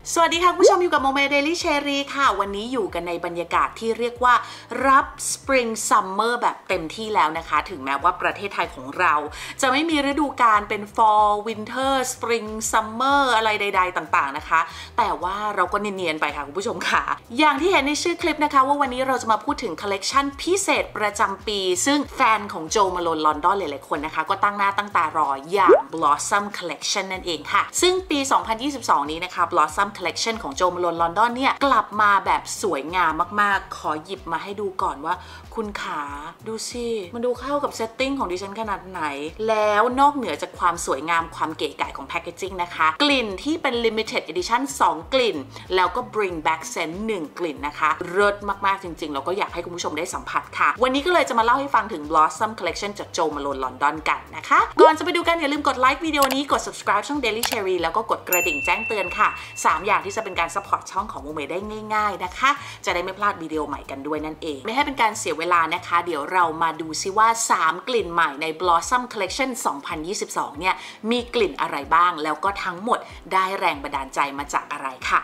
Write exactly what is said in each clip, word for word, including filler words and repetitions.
สวัสดีค่ะคุณผู้ชมอยู่กับโมเมเดลี่เชอรี่ค่ะวันนี้อยู่กันในบรรยากาศที่เรียกว่ารับ Spring Summer แบบเต็มที่แล้วนะคะถึงแม้ว่าประเทศไทยของเราจะไม่มีฤดูกาลเป็น Fall Winter Spring Summer อะไรใดๆต่างๆนะคะแต่ว่าเราก็เนียนๆไปค่ะคุณผู้ชมค่ะอย่างที่เห็นในชื่อคลิปนะคะว่าวันนี้เราจะมาพูดถึงคอลเลกชันพิเศษประจำปีซึ่งแฟนของโจมาโลนลอนดอนหลายๆคนนะคะก็ตั้งหน้าตั้งตารออย่าง Blossom Collection นั่นเองค่ะซึ่งปี สองพันยี่สิบสอง นี้นะคะ Blossom Collection ของโจมาโลนลอนดอนเนี่ยกลับมาแบบสวยงามมากๆขอหยิบมาให้ดูก่อนว่าคุณขาดูสิมันดูเข้ากับเซตติ้งของดิฉันขนาดไหนแล้วนอกเหนือจากความสวยงามความเก๋ไก๋ของแพคเกจจิ้งนะคะกลิ่นที่เป็น Limited Edition สอง กลิ่นแล้วก็ Bring Back Scent หนึ่ง กลิ่นนะคะเลิศมากๆจริงๆแล้วก็อยากให้คุณผู้ชมได้สัมผัสค่ะวันนี้ก็เลยจะมาเล่าให้ฟังถึง Blossom Collection จากโจมาโลนลอนดอนกันนะคะก่อนจะไปดูกันอย่าลืมกดไลค์วิดีโอนี้กด subscribe ช่อง Daily Cherry แล้วก็กดกระดิ่งแจ้งเตือนค่ะสามอย่างที่จะเป็นการ support ช่องของโมเมได้ง่ายๆนะคะจะได้ไม่พลาดวิดีโอใหม่กันด้วยนั่นเองไม่ให้เป็นการเสียเวลานะคะเดี๋ยวเรามาดูซิว่าสามกลิ่นใหม่ใน Blossom Collection สองพันยี่สิบสอง เนี่ยมีกลิ่นอะไรบ้างแล้วก็ทั้งหมดได้แรงบันดาลใจมาจากอะไรค่ะ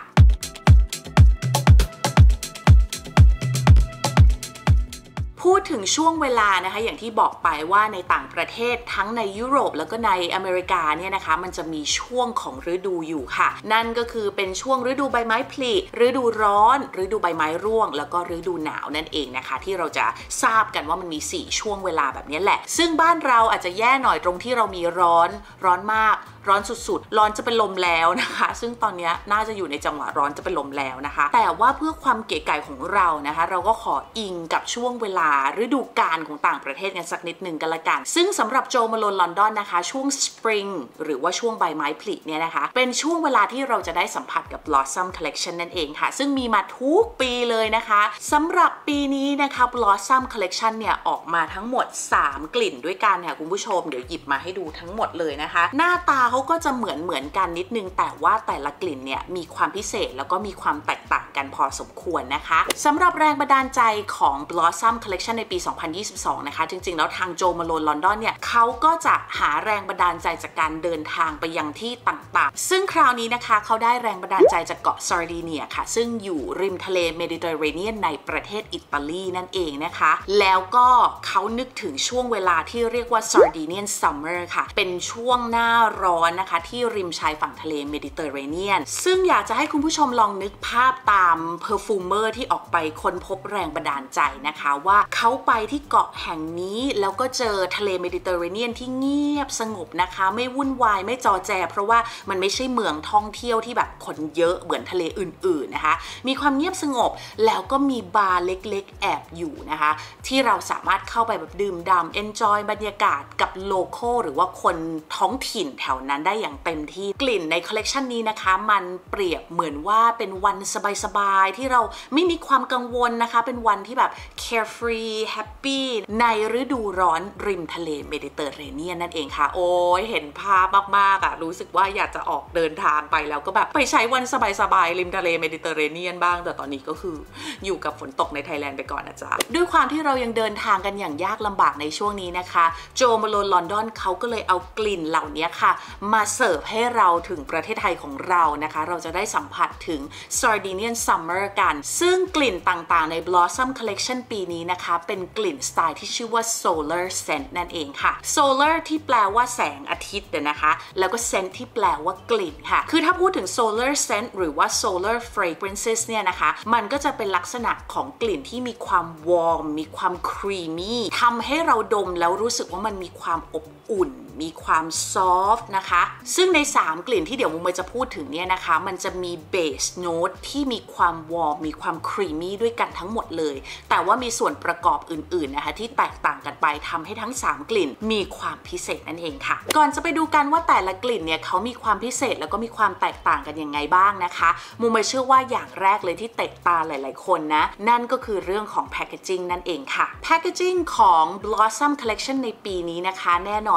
พูดถึงช่วงเวลานะคะอย่างที่บอกไปว่าในต่างประเทศทั้งในยุโรปแล้วก็ในอเมริกาเนี่ยนะคะมันจะมีช่วงของฤดูอยู่ค่ะนั่นก็คือเป็นช่วงฤดูใบไม้ผลิฤดูร้อนฤดูใบไม้ร่วงแล้วก็ฤดูหนาวนั่นเองนะคะที่เราจะทราบกันว่ามันมีสี่ช่วงเวลาแบบนี้แหละซึ่งบ้านเราอาจจะแย่หน่อยตรงที่เรามีร้อนร้อนมากร้อนสุดๆร้อนจะเป็นลมแล้วนะคะซึ่งตอนนี้น่าจะอยู่ในจังหวะร้อนจะเป็นลมแล้วนะคะแต่ว่าเพื่อความเก๋ไก๋ของเรานะคะเราก็ขออิงกับช่วงเวลาฤดูกาลของต่างประเทศกันสักนิดหนึ่งกันละกันซึ่งสำหรับโจมาโลนลอนดอนนะคะช่วง Spring หรือว่าช่วงใบไม้ผลิเนี่ยนะคะเป็นช่วงเวลาที่เราจะได้สัมผัสกับ Blossom Collection นั่นเองค่ะซึ่งมีมาทุกปีเลยนะคะสำหรับปีนี้นะคะ Blossom Collection เนี่ยออกมาทั้งหมดสามกลิ่นด้วยกันค่ะคุณผู้ชมเดี๋ยวหยิบมาให้ดูทั้งหมดเลยนะคะหน้าตาเขาก็จะเหมือนเหมือนกันนิดนึงแต่ว่าแต่ละกลิ่นเนี่ยมีความพิเศษแล้วก็มีความแตกต่างกันพอสมควรนะคะสำหรับแรงบันดาลใจของ Blossom Collection ในปี สองพันยี่สิบสอง นะคะจริงๆแล้วทางโจมาโลนลอนดอนเนี่ยเขาก็จะหาแรงบันดาลใจจากการเดินทางไปยังที่ต่างๆซึ่งคราวนี้นะคะเขาได้แรงบันดาลใจจากเกาะซาร์ดีเนียค่ะซึ่งอยู่ริมทะเลเมดิเตอร์เรเนียนในประเทศอิตาลีนั่นเองนะคะแล้วก็เขานึกถึงช่วงเวลาที่เรียกว่า Sardinian Summer ค่ะเป็นช่วงหน้าร้อนนะคะที่ริมชายฝั่งทะเลเมดิเตอร์เรเนียนซึ่งอยากจะให้คุณผู้ชมลองนึกภาพตามเพอร์ฟูเมอร์ที่ออกไปค้นพบแรงบันดาลใจนะคะว่าเขาไปที่เกาะแห่งนี้แล้วก็เจอทะเลเมดิเตอร์เรเนียนที่เงียบสงบนะคะไม่วุ่นวายไม่จอแจเพราะว่ามันไม่ใช่เมืองท่องเที่ยวที่แบบคนเยอะเหมือนทะเลอื่นๆนะคะมีความเงียบสงบแล้วก็มีบาร์เล็กๆแอบอยู่นะคะที่เราสามารถเข้าไปแบบดื่มด่ำเอนจอยบรรยากาศกับโลคอลหรือว่าคนท้องถิ่นแถวนั้นได้อย่างเต็มที่กลิ่นในคอลเลกชันนี้นะคะมันเปรียบเหมือนว่าเป็นวันสบายๆที่เราไม่มีความกังวลนะคะเป็นวันที่แบบ carefree happy ในฤดูร้อนริมทะเลเมดิเตอร์เรเนียนนั่นเองค่ะโอ้ยเห็นภาพมากๆอ่ะรู้สึกว่าอยากจะออกเดินทางไปแล้วก็แบบไปใช้วันสบายๆริมทะเลเมดิเตอร์เรเนียนบ้างแต่ตอนนี้ก็คืออยู่กับฝนตกในไทยแลนด์ไปก่อนนะจ๊ะด้วยความที่เรายังเดินทางกันอย่างยากลำบากในช่วงนี้นะคะโจมาโลนลอนดอนเขาก็เลยเอากลิ่นเหล่านี้ค่ะมาเสิร์ฟให้เราถึงประเทศไทยของเรานะคะเราจะได้สัมผัสถึง Sardinian Summer กันซึ่งกลิ่นต่างๆใน Blossom Collection ปีนี้นะคะเป็นกลิ่นสไตล์ที่ชื่อว่า Solar Scent นั่นเองค่ะ Solar ที่แปลว่าแสงอาทิตย์นะคะแล้วก็ Scent ที่แปลว่ากลิ่นค่ะคือถ้าพูดถึง Solar Scent หรือว่า Solar Fragrances เนี่ยนะคะมันก็จะเป็นลักษณะของกลิ่นที่มีความวอร์มมีความครีมมี่ทำให้เราดมแล้วรู้สึกว่ามันมีความอบอุ่นมีความซอฟต์นะคะซึ่งในสามกลิ่นที่เดี๋ยวมุมจะพูดถึงเนี่ยนะคะมันจะมีเบสโน้ตที่มีความวอร์มมีความครีมมี่ด้วยกันทั้งหมดเลยแต่ว่ามีส่วนประกอบอื่นๆนะคะที่แตกต่างกันไปทำให้ทั้งสามกลิ่นมีความพิเศษนั่นเองค่ะก่อนจะไปดูกันว่าแต่ละกลิ่นเนี่ยเขามีความพิเศษแล้วก็มีความแตกต่างกันยังไงบ้างนะคะมุมเชื่อว่าอย่างแรกเลยที่เตะตาหลายๆคนนะนั่นก็คือเรื่องของแพคเกจจิ้งนั่นเองค่ะแพคเกจจิ้งของ Blossom Collection ในปีนี้นะคะแน่นอนว่าได้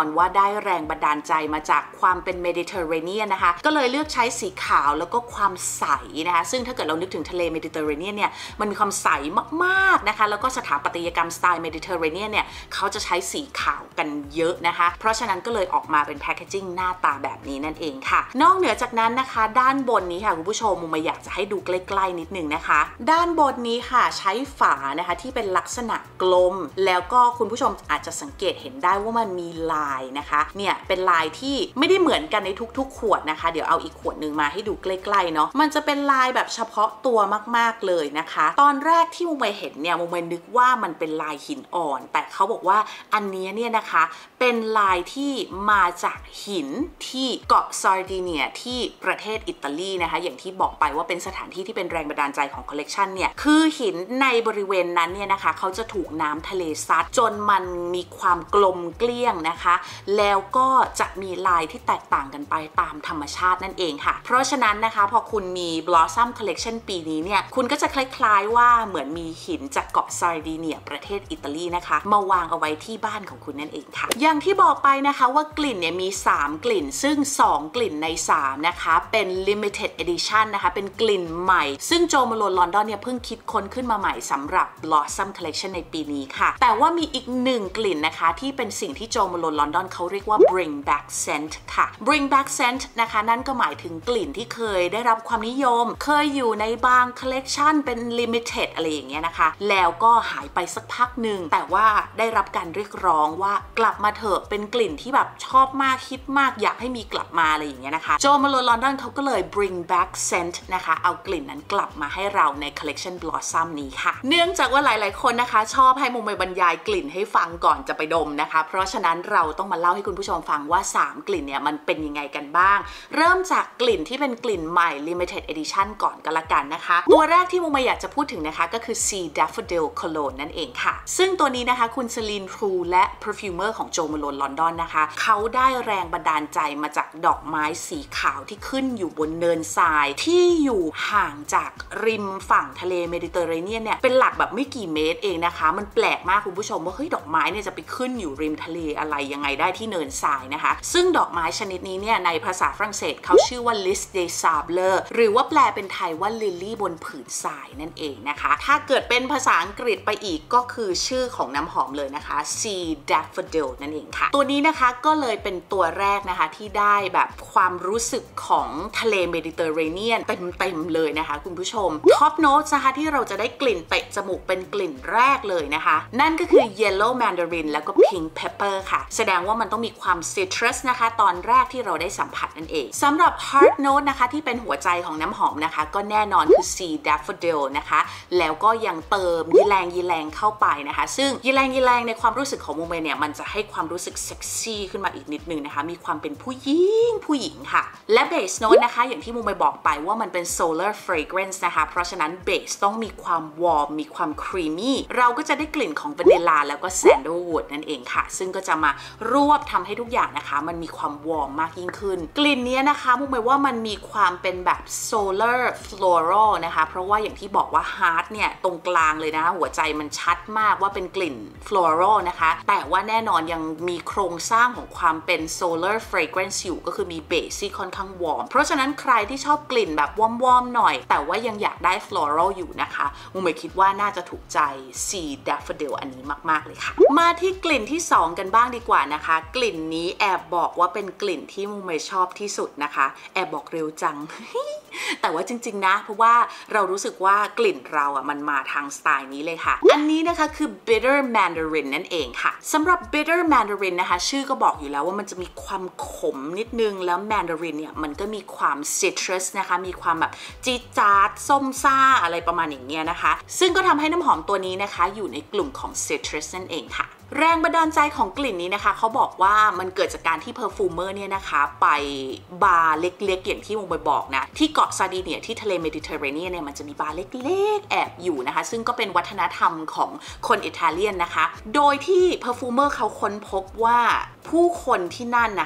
ได้แรงบันดาลใจมาจากความเป็นเมดิเตอร์เรเนียนนะคะก็เลยเลือกใช้สีขาวแล้วก็ความใสนะคะซึ่งถ้าเกิดเรานึกถึงทะเลเมดิเตอร์เรเนียนเนี่ยมันมีความใสมากๆนะคะแล้วก็สถาปัตยกรรมสไตล์เมดิเตอร์เรเนียนเนี่ยเขาจะใช้สีขาวกันเยอะนะคะเพราะฉะนั้นก็เลยออกมาเป็นแพคเกจิ้งหน้าตาแบบนี้นั่นเองค่ะนอกเหนือจากนั้นนะคะด้านบนนี้ค่ะคุณผู้ชมมุมมาอยากจะให้ดูใกล้ๆนิดนึงนะคะด้านบนนี้ค่ะใช้ฝานะคะที่เป็นลักษณะกลมแล้วก็คุณผู้ชมอาจจะสังเกตเห็นได้ว่ามันมีลายนะคะเนี่ยเป็นลายที่ไม่ได้เหมือนกันในทุกๆขวดนะคะเดี๋ยวเอาอีกขวดหนึ่งมาให้ดูใกล้ๆเนาะมันจะเป็นลายแบบเฉพาะตัวมากๆเลยนะคะตอนแรกที่มุมไปเห็นเนี่ยมุมไปนึกว่ามันเป็นลายหินอ่อนแต่เขาบอกว่าอันนี้เนี่ยนะคะเป็นลายที่มาจากหินที่เกาะซาร์ดิเนียที่ประเทศอิตาลีนะคะอย่างที่บอกไปว่าเป็นสถานที่ที่เป็นแรงบันดาลใจของคอลเลกชันเนี่ยคือหินในบริเวณนั้นเนี่ยนะคะเขาจะถูกน้ำทะเลซัดจนมันมีความกลมเกลี้ยงนะคะแล้วก็จะมีลายที่แตกต่างกันไปตามธรรมชาตินั่นเองค่ะเพราะฉะนั้นนะคะพอคุณมี Blossom Collection ปีนี้เนี่ยคุณก็จะคล้ายๆว่าเหมือนมีหินจากเกาะซาร์ดิเนียประเทศอิตาลีนะคะมาวางเอาไว้ที่บ้านของคุณนั่นเองค่ะอย่างที่บอกไปนะคะว่ากลิ่นเนี่ยมีสามกลิ่นซึ่งสองกลิ่นในสามนะคะเป็น limited edition นะคะเป็นกลิ่นใหม่ซึ่งโจมาโลนลอนดอนเนี่ยเพิ่งคิดค้นขึ้นมาใหม่สำหรับ Blossom Collection ในปีนี้ค่ะแต่ว่ามีอีกหนึ่งกลิ่นนะคะที่เป็นสิ่งที่โจมาโลนลอนดอนเขาเรียกว่า bring back scent ค่ะ bring back scent นะคะนั่นก็หมายถึงกลิ่นที่เคยได้รับความนิยมเคยอยู่ในบาง collection เป็น limited อะไรอย่างเงี้ยนะคะแล้วก็หายไปสักพักหนึ่งแต่ว่าได้รับการเรียกร้องว่ากลับมาเถอะเป็นกลิ่นที่แบบชอบมากฮิตมากอยากให้มีกลับมาอะไรอย่างเงี้ยนะคะโจมาโลนลอนดอนเขาก็เลย bring back scent นะคะเอากลิ่นนั้นกลับมาให้เราใน collection blossom นี้ค่ะเนื่องจากว่าหลายๆคนนะคะชอบให้มุมไปบรรยายกลิ่นให้ฟังก่อนจะไปดมนะคะเพราะฉะนั้นเราต้องมาเล่าให้คุณผู้ชมฟังว่าสามกลิ่นเนี่ยมันเป็นยังไงกันบ้างเริ่มจากกลิ่นที่เป็นกลิ่นใหม่ limited edition ก่อนก็แล้วกันนะคะตัวแรกที่มุมอยากจะพูดถึงนะคะก็คือ Sea Daffodil Cologne นั่นเองค่ะซึ่งตัวนี้นะคะคุณซลีนทรูและ perfumer ของโจมาโลนลอนดอนนะคะเขาได้แรงบันดาลใจมาจากดอกไม้สีขาวที่ขึ้นอยู่บนเนินทรายที่อยู่ห่างจากริมฝั่งทะเลเมดิเตอร์เรเนียนเนี่ยเป็นหลักแบบไม่กี่เมตรเองนะคะมันแปลกมากคุณผู้ชมว่าเฮ้ยดอกไม้เนี่ยจะไปขึ้นอยู่ริมทะเลอะไรยังไงได้ที่เนินทรายนะคะซึ่งดอกไม้ชนิดนี้เนี่ยในภาษาฝรั่งเศสเขาชื่อว่า Lys des Sables หรือว่าแปลเป็นไทยว่าลิลลี่บนผืนทรายนั่นเองนะคะถ้าเกิดเป็นภาษาอังกฤษไปอีกก็คือชื่อของน้ำหอมเลยนะคะ Sea Daffodil นั่นเองค่ะตัวนี้นะคะก็เลยเป็นตัวแรกนะคะที่ได้แบบความรู้สึกของทะเลเมดิเตอร์เรเนียนเต็มๆเลยนะคะคุณผู้ชมท็อปโน้ตนะคะที่เราจะได้กลิ่นเตะจมูกเป็นกลิ่นแรกเลยนะคะนั่นก็คือ Yellow Mandarin แล้วก็ Pink Pepper ค่ะแสดงว่ามันต้องมีความ citrus นะคะตอนแรกที่เราได้สัมผัสนั่นเองสำหรับ Heart Note นะคะที่เป็นหัวใจของน้ำหอมนะคะก็แน่นอนคือ Sea Daffodil นะคะแล้วก็ยังเติมยีแรงยีแรงเข้าไปนะคะซึ่งยีแรงยีแรงในความรู้สึกของโมเมเนี่ยมันจะให้ความรู้สึกเซ็กซี่ขึ้นมาอีกนิดนึงนะคะมีความเป็นผู้หญิงผู้หญิงค่ะและ Base Note นะคะอย่างที่โมเมบอกไปว่ามันเป็น Solar Fragrance นะคะเพราะฉะนั้น Base ต้องมีความวอร์มมีความครีมมี่เราก็จะได้กลิ่นของวานิลลาแล้วก็ Sandalwood นั่นเองค่ะซึ่งก็จะมารวบทำให้ทุกอย่างนะคะมันมีความวอร์มมากยิ่งขึ้นกลิ่นนี้นะคะโมเมว่ามันมีความเป็นแบบ Solar Floral นะคะเพราะว่าอย่างที่บอกว่า Heart เนี่ยตรงกลางเลยนะหัวใจมันชัดมากว่าเป็นกลิ่น Floral นะคะแต่ว่าแน่นอนยังมีโครงสร้างของความเป็น Solar Fragrance อยู่ก็คือมีเบสที่ค่อนข้างวอร์มเพราะฉะนั้นใครที่ชอบกลิ่นแบบวอร์มๆหน่อยแต่ว่ายังอยากได้ Floral อยู่นะคะโมเมคิดว่าน่าจะถูกใจ Sea Daffodil อันนี้มากๆเลยค่ะมาที่กลิ่นที่สองกันบ้างดีกว่านะคะกลิ่นนี้แอบบอกว่าเป็นกลิ่นที่โมเมชอบที่สุดนะคะแอบบอกเร็วจัง แต่ว่าจริงๆนะเพราะว่าเรารู้สึกว่ากลิ่นเราอ่ะมันมาทางสไตล์นี้เลยค่ะอันนี้นะคะคือ Bitter Mandarin นั่นเองค่ะสำหรับ Bitter Mandarin นะคะชื่อก็บอกอยู่แล้วว่ามันจะมีความขมนิดนึงแล้ว Mandarin เนี่ยมันก็มีความ citrus นะคะมีความแบบจี๊ดจ๊าดส้มซ่าอะไรประมาณอย่างเงี้ยนะคะซึ่งก็ทำให้น้ำหอมตัวนี้นะคะอยู่ในกลุ่มของ citrus นั่นเองค่ะแรงบันดาลใจของกลิ่นนี้นะคะเขาบอกว่ามันเกิดจากการที่เพอร์ฟูเมอร์เนี่ยนะคะไปบาร์เล็กๆอย่างที่โมไปบอกนะที่เกาะซาร์ดิเนียที่ทะเลเมดิเตอร์เรเนียนเนี่ยมันจะมีบาร์เล็กๆแอบอยู่นะคะซึ่งก็เป็นวัฒนธรรมของคนอิตาเลียนนะคะโดยที่เพอร์ฟูเมอร์เขาค้นพบว่าผู้คนที่นั่นนะคะ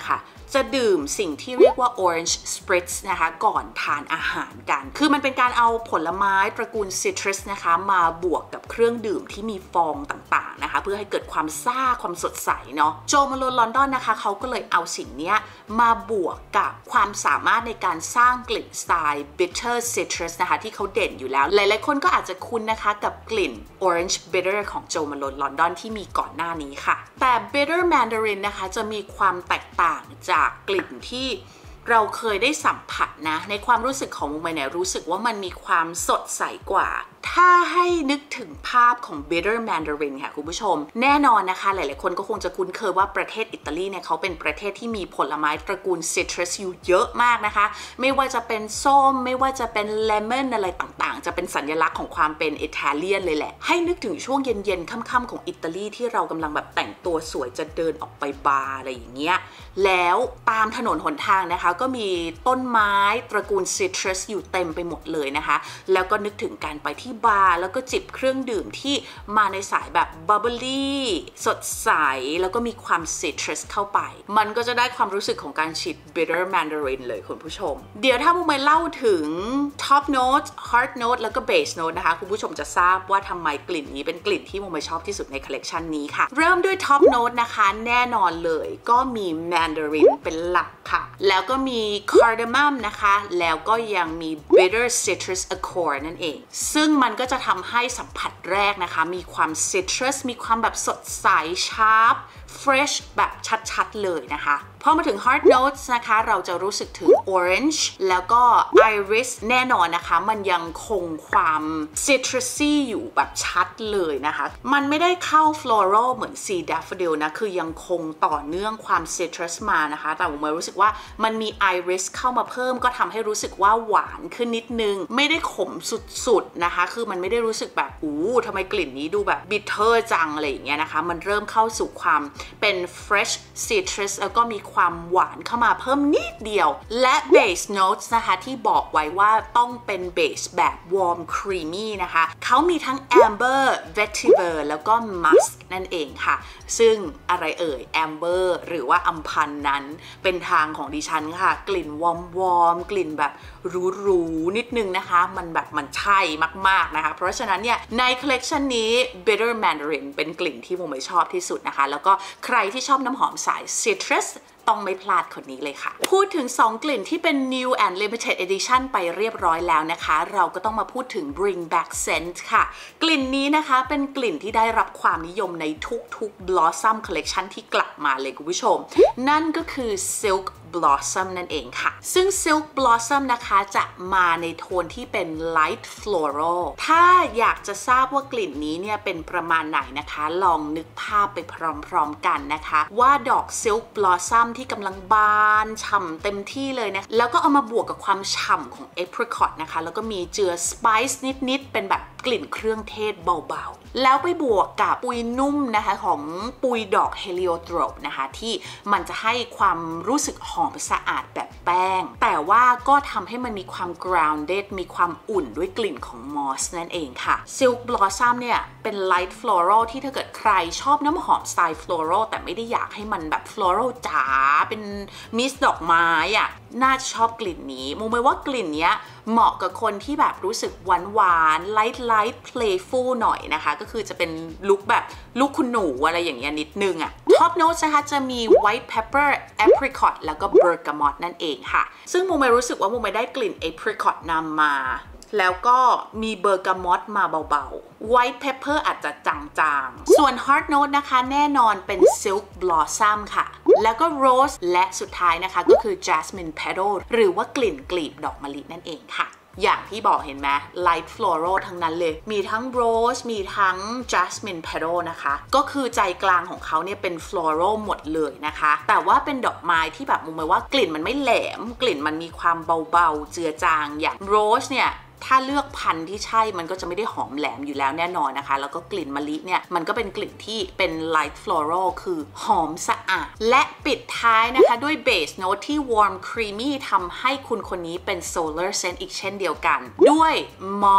จะดื่มสิ่งที่เรียกว่า orange spritz นะคะก่อนทานอาหารกันคือมันเป็นการเอาผลไม้ตระกูล citrus นะคะมาบวกกับเครื่องดื่มที่มีฟองต่างๆนะคะเพื่อให้เกิดความซ่าความสดใสเนาะโจมาโลนลอนดอนนะคะเขาก็เลยเอาสิ่งนี้มาบวกกับความสามารถในการสร้างกลิ่นสไตล์ bitter citrus นะคะที่เขาเด่นอยู่แล้วหลายๆคนก็อาจจะคุ้นนะคะกับกลิ่น orange bitter ของโจมาโลนลอนดอนที่มีก่อนหน้านี้ค่ะแต่ bitter mandarin นะคะจะมีความแตกต่างจากกลิ่นที่เราเคยได้สัมผัสนะในความรู้สึกของมุมเนี่ยรู้สึกว่ามันมีความสดใสกว่าถ้าให้นึกถึงภาพของ bitter mandarin ค่ะคุณผู้ชมแน่นอนนะคะหลายๆคนก็คงจะคุ้นเคยว่าประเทศอิตาลีเนี่ยเขาเป็นประเทศที่มีผลไม้ตระกูล citrus อยู่เยอะมากนะคะไม่ว่าจะเป็นส้มไม่ว่าจะเป็น lemon อะไรต่างๆจะเป็นสัญลักษณ์ของความเป็นอิตาเลียนเลยแหละให้นึกถึงช่วงเย็นๆค่ำๆของอิตาลีที่เรากำลังแบบแต่งตัวสวยจะเดินออกไปบาร์อะไรอย่างเงี้ยแล้วตามถนนหนทางนะคะก็มีต้นไม้ตระกูล citrus อยู่เต็มไปหมดเลยนะคะแล้วก็นึกถึงการไปที่บาร์แล้วก็จิบเครื่องดื่มที่มาในสายแบบ bubbly สดใสแล้วก็มีความ citrus เข้าไปมันก็จะได้ความรู้สึกของการฉีด bitter mandarin เลยคุณผู้ชมเดี๋ยวถ้ามุมไปเล่าถึง top note heart note แล้วก็ base note นะคะคุณผู้ชมจะทราบว่าทำไมกลิ่นนี้เป็นกลิ่นที่มุมไปชอบที่สุดในคอลเลกชันนี้ค่ะเริ่มด้วย top note นะคะแน่นอนเลยก็มี mandarin เป็นหลักค่ะแล้วก็มี cardamom นะคะแล้วก็ยังมี bitter citrus accord นั่นเองซึ่งมันก็จะทำให้สัมผัสแรกนะคะมีความ citrus มีความแบบสดใส sharp fresh แบบชัดๆเลยนะคะพอมาถึง heart notes นะคะเราจะรู้สึกถึง orange แล้วก็ iris แน่นอนนะคะมันยังคงความ citrusy อยู่แบบชัดเลยนะคะมันไม่ได้เข้า floral เหมือน sea daffodil นะคือยังคงต่อเนื่องความ citrus มานะคะแต่ผมรู้สึกว่ามันมี iris เข้ามาเพิ่มก็ทำให้รู้สึกว่าหวานขึ้นนิดนึงไม่ได้ขมสุดๆนะคะคือมันไม่ได้รู้สึกแบบอู้ทำไมกลิ่นนี้ดูแบบ bitter จังอะไรอย่างเงี้ยนะคะมันเริ่มเข้าสู่ความเป็น fresh citrus แล้วก็มีความหวานเข้ามาเพิ่มนิดเดียวและ base notes นะคะที่บอกไว้ว่าต้องเป็น base แบบ warm creamy นะคะเขามีทั้ง amber vetiver แล้วก็ musk นั่นเองค่ะซึ่งอะไรเอ่ย amber หรือว่าอัมพันธ์นั้นเป็นทางของดิฉันค่ะกลิ่นวอมวอมกลิ่นแบบหรูๆนิดนึงนะคะมันแบบมันใช่มากๆนะคะเพราะฉะนั้นเนี่ยในคอลเลกชันนี้ bitter mandarin เป็นกลิ่นที่ผมไม่ชอบที่สุดนะคะแล้วก็ใครที่ชอบน้ำหอมสาย citrusต้องไม่พลาดคนนี้เลยค่ะพูดถึงสองกลิ่นที่เป็น new and limited edition ไปเรียบร้อยแล้วนะคะเราก็ต้องมาพูดถึง bring back scent ค่ะกลิ่นนี้นะคะเป็นกลิ่นที่ได้รับความนิยมในทุกๆ blossom collection ที่กลับมาเลยคุณผู้ชมนั่นก็คือ silk blossom นั่นเองค่ะซึ่ง silk blossom นะคะจะมาในโทนที่เป็น light floral ถ้าอยากจะทราบว่ากลิ่นนี้เนี่ยเป็นประมาณไหนนะคะลองนึกภาพไปพร้อมๆกันนะคะว่าดอก silk blossom ที่กำลังบานฉ่ำเต็มที่เลยนะแล้วก็เอามาบวกกับความฉ่ำของ apricot นะคะแล้วก็มีเจือ spice นิดๆเป็นแบบกลิ่นเครื่องเทศเบาๆแล้วไปบวกกับปุยนุ่มนะคะของปุยดอก heliotrope นะคะที่มันจะให้ความรู้สึกหอมสะอาดแบบแป้งแต่ว่าก็ทำให้มันมีความ grounded มีความอุ่นด้วยกลิ่นของ moss นั่นเองค่ะ silk blossom เนี่ยเป็น light floral ที่ถ้าเกิดใครชอบน้ำหอมสไตล์ floral แต่ไม่ได้อยากให้มันแบบ floral จ๋าเป็นมิสดอกไม้อะน่าจะชอบกลิ่นนี้มุมเลยว่ากลิ่นเนี้ยเหมาะกับคนที่แบบรู้สึกหวานหวาน light light playful หน่อยนะคะก็คือจะเป็นลุคแบบลุคคุณหนูอะไรอย่างเงี้ยนิดนึงอะ top notes นะคะจะมี white pepper apricot แล้วก็ bergamot นั่นเองค่ะซึ่งมุมเลยรู้สึกว่ามุมเลยได้กลิ่น apricot นำมาแล้วก็มีเบอร์กามอตมาเบาๆ white pepper อาจจะจางๆส่วน heart note นะคะแน่นอนเป็น silk blossom ค่ะแล้วก็ rose และสุดท้ายนะคะก็คือ jasmine petal หรือว่ากลิ่นกลีบดอกมะลินั่นเองค่ะอย่างที่บอกเห็นไหม light floral ทั้งนั้นเลยมีทั้ง rose มีทั้ง jasmine petal นะคะก็คือใจกลางของเขาเนี่ยเป็น floral หมดเลยนะคะแต่ว่าเป็นดอกไม้ที่แบบมุมมองว่ากลิ่นมันไม่แหลมกลิ่นมันมีความเบาๆเจือจางอย่าง rose เนี่ยถ้าเลือกพันธุ์ที่ใช่มันก็จะไม่ได้หอมแหลมอยู่แล้วแน่นอนนะคะแล้วก็กลิ่นมะลิเนี่ยมันก็เป็นกลิ่นที่เป็น light floral คือหอมสะอาดและปิดท้ายนะคะด้วย base note ที่ warm creamy ทำให้คุณคนนี้เป็น solar scent อีกเช่นเดียวกันด้วย moss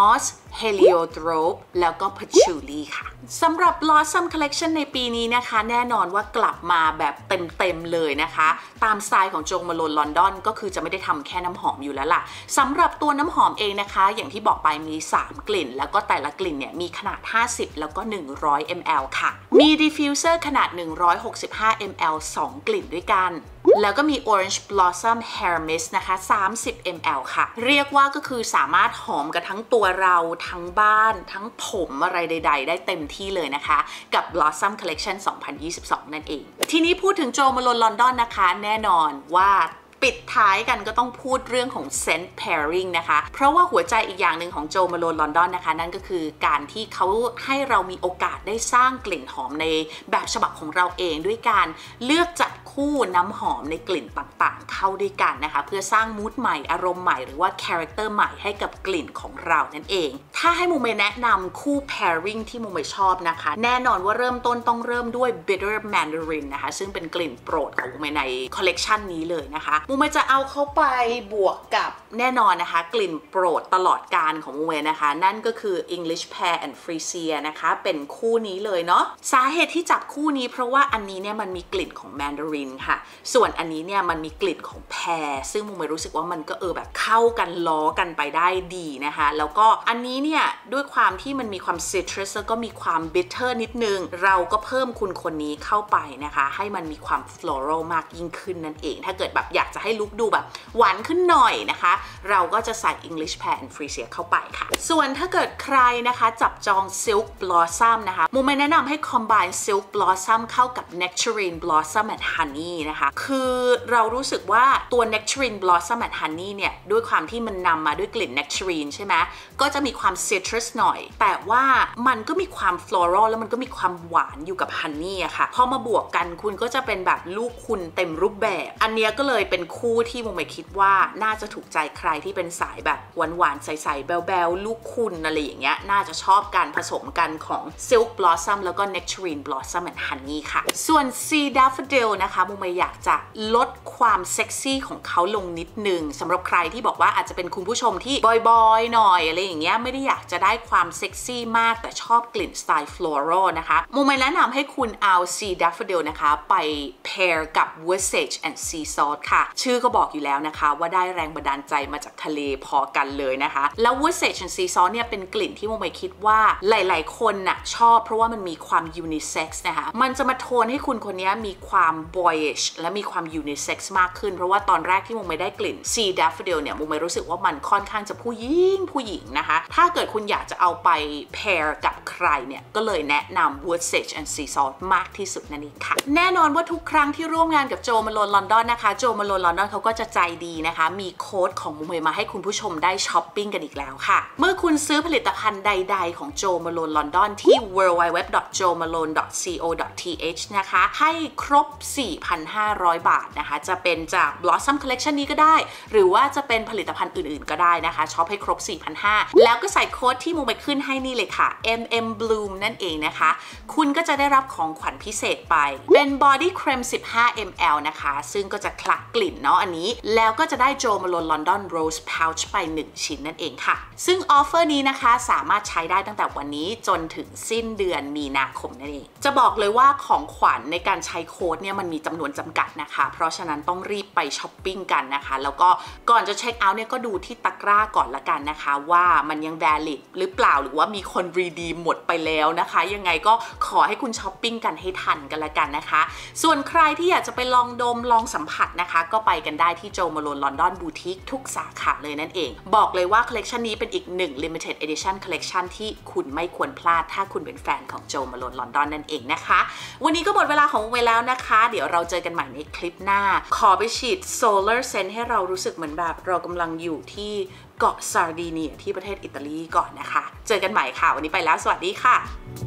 Heliotrope แล้วก็ Patchouli ค่ะสำหรับ Blossom Collection ในปีนี้นะคะแน่นอนว่ากลับมาแบบเต็มๆเลยนะคะตามสไตล์ของJo Malone London ก็คือจะไม่ได้ทำแค่น้ำหอมอยู่แล้วล่ะสำหรับตัวน้ำหอมเองนะคะอย่างที่บอกไปมีสามกลิ่นแล้วก็แต่ละกลิ่นเนี่ยมีขนาดห้าสิบแล้วก็หนึ่งร้อยมิลลิลิตร ค่ะมี Diffuser ขนาดหนึ่งร้อยหกสิบห้ามิลลิลิตร สองกลิ่นด้วยกันแล้วก็มี Orange Blossom Hair Mist นะคะสามสิบมิลลิลิตร ค่ะเรียกว่าก็คือสามารถหอมกับทั้งตัวเราทั้งบ้านทั้งผมอะไรใดๆได้เต็มที่เลยนะคะกับ Blossom Collection สองพันยี่สิบสอง นั่นเองทีนี้พูดถึงJo Malone London นะคะแน่นอนว่าปิดท้ายกันก็ต้องพูดเรื่องของ Scent Pairing นะคะเพราะว่าหัวใจอีกอย่างหนึ่งของJo Malone London นะคะนั่นก็คือการที่เขาให้เรามีโอกาสได้สร้างกลิ่นหอมในแบบฉบับของเราเองด้วยการเลือกจัดคู่น้ำหอมในกลิ่นต่างๆเข้าด้วยกันนะคะเพื่อสร้างมูดใหม่อารมณ์ใหม่หรือว่าคาแรคเตอร์ใหม่ให้กับกลิ่นของเรานั่นเองถ้าให้มูเมแนะนำคู่ pairing ที่มูเมชอบนะคะแน่นอนว่าเริ่มต้นต้องเริ่มด้วย Bitter Mandarin นะคะซึ่งเป็นกลิ่นโปรดของมูเมในคอลเลกชันนี้เลยนะคะมูเมจะเอาเข้าไปบวกกับแน่นอนนะคะกลิ่นโปรดตลอดกาลของมูเมนะคะนั่นก็คือ English Pear and Freesia นะคะเป็นคู่นี้เลยเนาะสาเหตุที่จับคู่นี้เพราะว่าอันนี้เนี่ยมันมีกลิ่นของ Mandarinค่ะส่วนอันนี้เนี่ยมันมีกลิ่นของแพรซึ่งมูไม่รู้สึกว่ามันก็เออแบบเข้ากันล้อกันไปได้ดีนะคะแล้วก็อันนี้เนี่ยด้วยความที่มันมีความซิตรัสแล้วก็มีความบิทเทอร์นิดนึงเราก็เพิ่มคุณคนนี้เข้าไปนะคะให้มันมีความฟลอรัลมากยิ่งขึ้นนั่นเองถ้าเกิดแบบอยากจะให้ลุคดูแบบหวานขึ้นหน่อยนะคะเราก็จะใส่ English Pear and Freesia เข้าไปค่ะส่วนถ้าเกิดใครนะคะจับจอง Silk Blossom นะคะมูไม่แนะนำให้ combine Silk Blossom เข้ากับ Nectarine Blossom and Honeyนะคะคือเรารู้สึกว่าตัว Nectarine Blossom and Honey เนี่ยด้วยความที่มันนำมาด้วยกลิ่น Nectarine ใช่ไหมก็จะมีความ citrus หน่อยแต่ว่ามันก็มีความ floral แล้วมันก็มีความหวานอยู่กับ Honey อะค่ะพอมาบวกกันคุณก็จะเป็นแบบลูกคุณเต็มรูปแบบอันเนี้ยก็เลยเป็นคู่ที่โมไม่คิดว่าน่าจะถูกใจใครที่เป็นสายแบบหวานๆใสๆแบลๆลูกคุณอะไรอย่างเงี้ยน่าจะชอบการผสมกันของ Silk Blossom แล้วก็ Nectarine Blossom and Honey ค่ะส่วน Sea Daffodil นะคะโมไม่อยากจะลดความเซ็กซี่ของเขาลงนิดนึงสำหรับใครที่บอกว่าอาจจะเป็นคุณผู้ชมที่บอยๆหน่อยอะไรอย่างเงี้ยไม่ได้อยากจะได้ความเซ็กซี่มากแต่ชอบกลิ่นสไตล์ floral นะคะโมไม่แนะนำให้คุณเอา Sea Daffodil นะคะไป pair กับ Wood and Sea Salt ค่ะชื่อก็บอกอยู่แล้วนะคะว่าได้แรงบันดาลใจมาจากทะเลพอกันเลยนะคะแล้ว Wood and Sea Salt เนี่ยเป็นกลิ่นที่โมไม่คิดว่าหลายๆคนน่ะชอบเพราะว่ามันมีความ unisex นะคะมันจะมาโทนให้คุณคนนี้มีความ boyish และมีความ unisex มากขึ้นเพราะว่าตอนแรกที่โมไม่ได้กลิ่น Sea Daffodil เนี่ยโมไม่รู้สึกว่ามันค่อนข้างจะผู้หญิงผู้หญิงนะคะถ้าเกิดคุณอยากจะเอาไป pair กับใครเนี่ยก็เลยแนะนำ Wood Sage and Sea Salt มากที่สุดนั่นเองค่ะแน่นอนว่าทุกครั้งที่ร่วมงานกับJo Malone London นะคะJo Malone London เขาก็จะใจดีนะคะมีโค้ดของโมเมมาให้คุณผู้ชมได้ช้อปปิ้งกันอีกแล้วค่ะเมื่อคุณซื้อผลิตภัณฑ์ใดๆของJo Malone London ที่ ดับเบิลยู ดับเบิลยู ดับเบิลยู ดอท โจ มาโลน ดอท ซี โอ ดอท ที เอช นะคะให้ครบ สี่พันห้าร้อย บาทนะคะจะเป็นจาก Blossom Collection นี้ก็ได้หรือว่าจะเป็นผลิตภัณฑ์อื่นๆก็ได้นะคะช็อปให้ครบ สี่พันห้าร้อย แล้วก็ใส่โค้ดที่โมไปขึ้นให้นี่เลยค่ะ เอ็ม เอ็ม Bloom นั่นเองนะคะคุณก็จะได้รับของขวัญพิเศษไปเป็น Body Cream สิบห้ามิลลิลิตร นะคะซึ่งก็จะคลักกลิ่นเนาะอันนี้แล้วก็จะได้ Jo Malone London Rose Pouch ไปหนึ่งชิ้นนั่นเองค่ะซึ่งออฟเฟอร์นี้นะคะสามารถใช้ได้ตั้งแต่วันนี้จนถึงสิ้นเดือนมีนาคมนั่นเองจะบอกเลยว่าของขวัญในการใช้โค้ดเนี่ยมันมีจำนวนจำกัดนะคะเพราะฉะนั้นต้องรีบไปช้อปปิ้งกันนะคะแล้วก็ก่อนจะเช็คเอาท์เนี่ยก็ดูที่ตะกร้าก่อนละกันนะคะว่ามันยัง valid หรือเปล่าหรือว่ามีคนรีดีมหมดไปแล้วนะคะยังไงก็ขอให้คุณช้อปปิ้งกันให้ทันกันละกันนะคะส่วนใครที่อยากจะไปลองดมลองสัมผัสนะคะก็ไปกันได้ที่ Jo Malone London Boutique ทุกสาขาเลยนั่นเองบอกเลยว่าคอลเลกชันนี้เป็นอีกหนึ่ง limited edition collection ที่คุณไม่ควรพลาดถ้าคุณเป็นแฟนของ Jo Malone London นั่นเองนะคะวันนี้ก็หมดเวลาของเวลาแล้วนะคะเดี๋ยวเราเจอกันใหม่ในคลิปหน้าขอไปฉีด Solar Scent ให้เรารู้สึกเหมือนแบบเรากำลังอยู่ที่เกาะซาร์ดิเนียที่ประเทศอิตาลีก่อนนะคะเจอกันใหม่ค่ะวันนี้ไปแล้วสวัสดีค่ะ